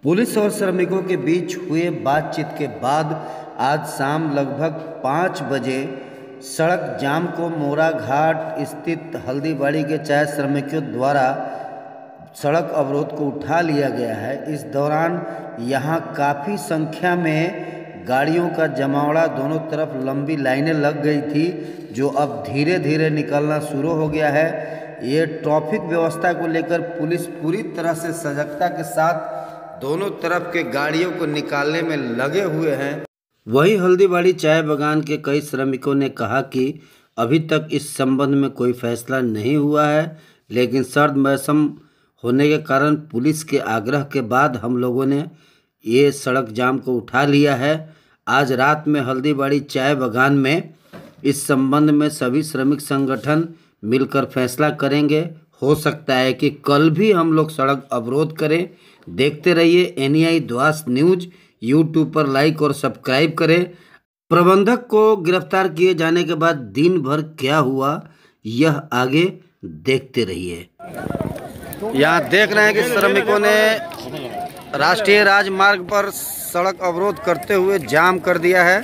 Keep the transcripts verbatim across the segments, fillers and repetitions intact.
Police और श्रमिकों के बीच हुए बातचीत के बाद आज शाम लगभग पाँच बजे सड़क जाम को मोरा घाट स्थित हल्दीबाड़ी के चाय श्रमिकों द्वारा सड़क अवरोध को उठा लिया गया है। इस दौरान यहां काफ़ी संख्या में गाड़ियों का जमावड़ा, दोनों तरफ लंबी लाइनें लग गई थी, जो अब धीरे धीरे निकलना शुरू हो गया है। ये ट्रैफिक व्यवस्था को लेकर पुलिस पूरी तरह से सजगता के साथ दोनों तरफ के गाड़ियों को निकालने में लगे हुए हैं। वहीं हल्दीबाड़ी चाय बागान के कई श्रमिकों ने कहा कि अभी तक इस संबंध में कोई फैसला नहीं हुआ है, लेकिन सर्द मौसम होने के कारण पुलिस के आग्रह के बाद हम लोगों ने ये सड़क जाम को उठा लिया है। आज रात में हल्दीबाड़ी चाय बागान में इस संबंध में सभी श्रमिक संगठन मिलकर फैसला करेंगे। हो सकता है कि कल भी हम लोग सड़क अवरोध करें। देखते रहिए एन ई आई द्वास न्यूज। यूट्यूब पर लाइक और सब्सक्राइब करें। प्रबंधक को गिरफ्तार किए जाने के बाद दिन भर क्या हुआ, यह आगे देखते रहिए। यहाँ देख रहे हैं कि श्रमिकों ने राष्ट्रीय राजमार्ग पर सड़क अवरोध करते हुए जाम कर दिया है।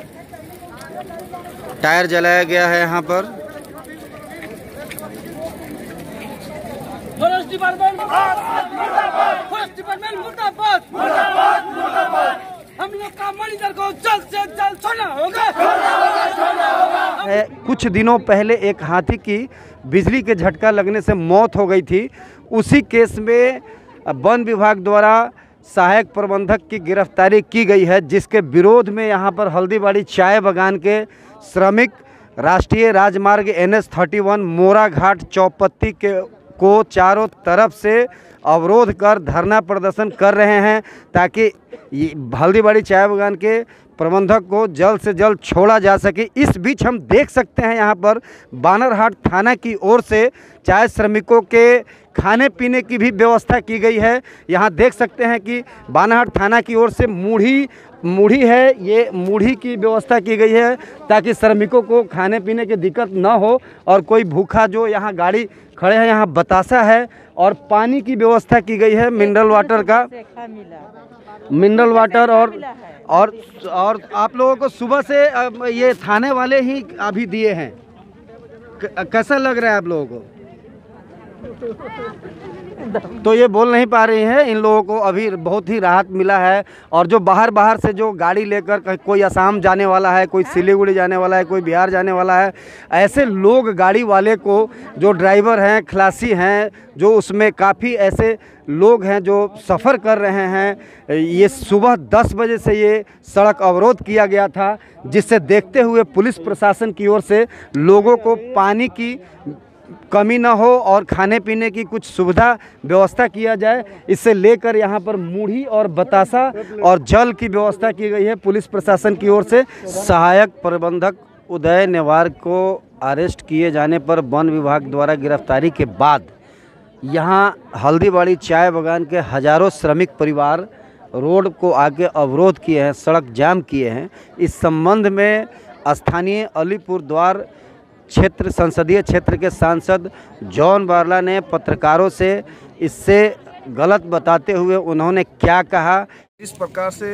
टायर जलाया गया है यहाँ पर। फॉरेस्ट डिपार्टमेंट फॉरेस्ट डिपार्टमेंट मुर्दाबाद मुर्दाबाद मुर्दाबाद। हम लोग का मैनेजर को जल्द से जल्द छोड़ना होगा छोड़ना होगा। कुछ दिनों पहले एक हाथी की बिजली के झटका लगने से मौत हो गई थी। उसी केस में वन विभाग द्वारा सहायक प्रबंधक की गिरफ्तारी की गई है, जिसके विरोध में यहां पर हल्दीबाड़ी चाय बागान के श्रमिक राष्ट्रीय राजमार्ग एन एच थर्टी वन मोरा घाट चौपत्ती के को चारों तरफ से अवरोध कर धरना प्रदर्शन कर रहे हैं, ताकि हल्दीबाड़ी चाय बागान के प्रबंधक को जल्द से जल्द छोड़ा जा सके। इस बीच हम देख सकते हैं यहाँ पर बानरहाट थाना की ओर से चाय श्रमिकों के खाने पीने की भी व्यवस्था की गई है। यहाँ देख सकते हैं कि बानरहाट थाना की ओर से मूढ़ी मूढ़ी है, ये मूढ़ी की व्यवस्था की गई है ताकि श्रमिकों को खाने पीने की दिक्कत ना हो और कोई भूखा जो यहाँ गाड़ी खड़े हैं, यहाँ बतासा है और पानी की व्यवस्था की गई है, मिनरल वाटर का मिनरल वाटर और और और आप लोगों को सुबह से ये थाने वाले ही अभी दिए हैं। कैसा लग रहा है आप लोगों को? तो ये बोल नहीं पा रही हैं। इन लोगों को अभी बहुत ही राहत मिला है। और जो बाहर बाहर से जो गाड़ी लेकर, कोई असम जाने वाला है, कोई सिलीगुड़ी जाने वाला है, कोई बिहार जाने वाला है, ऐसे लोग गाड़ी वाले को, जो ड्राइवर हैं, खलासी हैं, जो उसमें काफ़ी ऐसे लोग हैं जो सफ़र कर रहे हैं। ये सुबह दस बजे से ये सड़क अवरोध किया गया था, जिससे देखते हुए पुलिस प्रशासन की ओर से लोगों को पानी की कमी ना हो और खाने पीने की कुछ सुविधा व्यवस्था किया जाए, इससे लेकर यहाँ पर मूढ़ी और बतासा और जल की व्यवस्था की गई है पुलिस प्रशासन की ओर से। सहायक प्रबंधक उदय नेवार को अरेस्ट किए जाने पर वन विभाग द्वारा गिरफ्तारी के बाद यहाँ हल्दीबाड़ी चाय बागान के हजारों श्रमिक परिवार रोड को आके अवरोध किए हैं, सड़क जाम किए हैं। इस संबंध में स्थानीय अलीपुर द्वार क्षेत्र संसदीय क्षेत्र के सांसद जॉन बारला ने पत्रकारों से इससे गलत बताते हुए उन्होंने क्या कहा। इस प्रकार से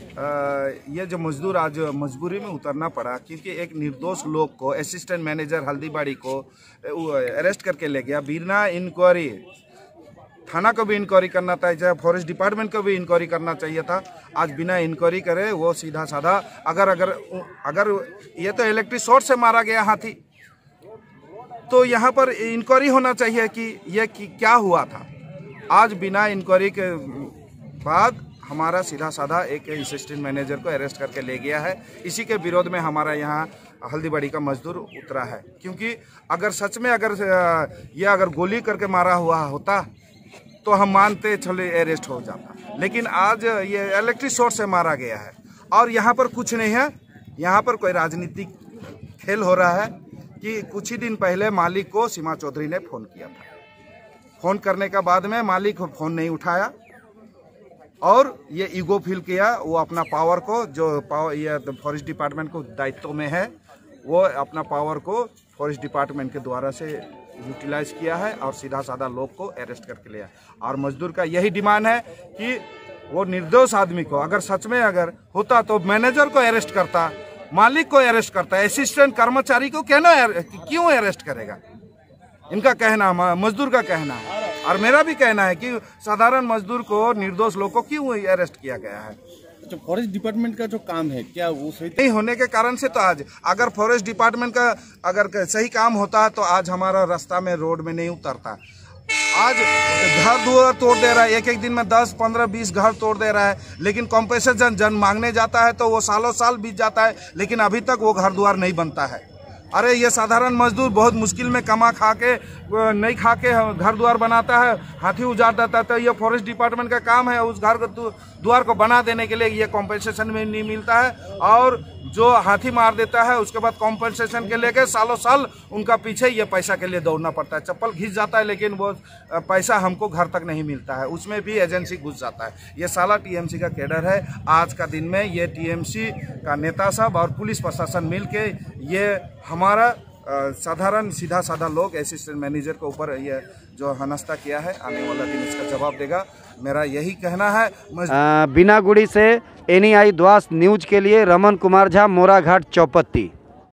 ये जो मजदूर आज मजबूरी में उतरना पड़ा, क्योंकि एक निर्दोष लोग को असिस्टेंट मैनेजर हल्दीबाड़ी को अरेस्ट करके ले गया बिना इंक्वायरी। थाना को भी इंक्वायरी करना चाहिए, फॉरेस्ट डिपार्टमेंट को भी इंक्वायरी करना चाहिए था। आज बिना इंक्वायरी करे वो सीधा साधा अगर अगर अगर ये तो इलेक्ट्रिक शॉर्ट से मारा गया हाथी, तो यहाँ पर इंक्वायरी होना चाहिए कि यह कि क्या हुआ था। आज बिना इंक्वायरी के बाद हमारा सीधा साधा एक असिस्टेंट मैनेजर को अरेस्ट करके ले गया है। इसी के विरोध में हमारा यहाँ हल्दीबाड़ी का मजदूर उतरा है, क्योंकि अगर सच में अगर यह अगर गोली करके मारा हुआ होता तो हम मानते चले अरेस्ट हो जाता, लेकिन आज ये इलेक्ट्रिक शॉर्ट से मारा गया है। और यहाँ पर कुछ नहीं है, यहाँ पर कोई राजनीतिक खेल हो रहा है कि कुछ ही दिन पहले मालिक को सीमा चौधरी ने फ़ोन किया था। फ़ोन करने के बाद में मालिक फ़ोन नहीं उठाया और ये ईगो फील किया। वो अपना पावर को, जो पावर ये फॉरेस्ट डिपार्टमेंट को दायित्व में है, वो अपना पावर को फॉरेस्ट डिपार्टमेंट के द्वारा से यूटिलाइज किया है और सीधा साधा लोग को अरेस्ट करके लिया। और मजदूर का यही डिमांड है कि वो निर्दोष आदमी को अगर सच में अगर होता तो मैनेजर को अरेस्ट करता, मालिक को अरेस्ट करता, असिस्टेंट कर्मचारी को क्यों क्यों अरेस्ट करेगा? इनका कहना, मजदूर का कहना है और मेरा भी कहना है कि साधारण मजदूर को, निर्दोष लोग को क्यों अरेस्ट किया गया है। तो फॉरेस्ट डिपार्टमेंट का जो काम है क्या वो सही नहीं होने के कारण से तो आज अगर फॉरेस्ट डिपार्टमेंट का अगर सही काम होता तो आज हमारा रास्ता में, रोड में नहीं उतरता। आज घर दुआर तोड़ दे रहा है, एक एक दिन में दस पंद्रह बीस घर तोड़ दे रहा है, लेकिन कॉम्पेंसेशन जन मांगने जाता है तो वो सालों साल बीत जाता है, लेकिन अभी तक वो घर द्वार नहीं बनता है। अरे ये साधारण मजदूर बहुत मुश्किल में कमा खा के, नहीं खा के घर द्वार बनाता है, हाथी उजाड़ देता है, तो ये फॉरेस्ट डिपार्टमेंट का काम है उस घर द्वार को बना देने के लिए। ये कॉम्पेंसेशन में नहीं मिलता है और जो हाथी मार देता है उसके बाद कॉम्पेंसेशन के लेके सालों साल उनका पीछे ये पैसा के लिए दौड़ना पड़ता है। चप्पल घिस जाता है लेकिन वो पैसा हमको घर तक नहीं मिलता है, उसमें भी एजेंसी घुस जाता है। ये साला टीएमसी का कैडर है। आज का दिन में ये टीएमसी का नेता सब और पुलिस प्रशासन मिल के ये हमारा साधारण सीधा साधा लोग असिस्टेंट मैनेजर के ऊपर ये जो हनस्ता किया है, आने वाला दिन इसका जवाब देगा। मेरा यही कहना है। बिनागुड़ी से एनआई द्वास न्यूज के लिए रमन कुमार झा, मोराघाट चौपत्ती।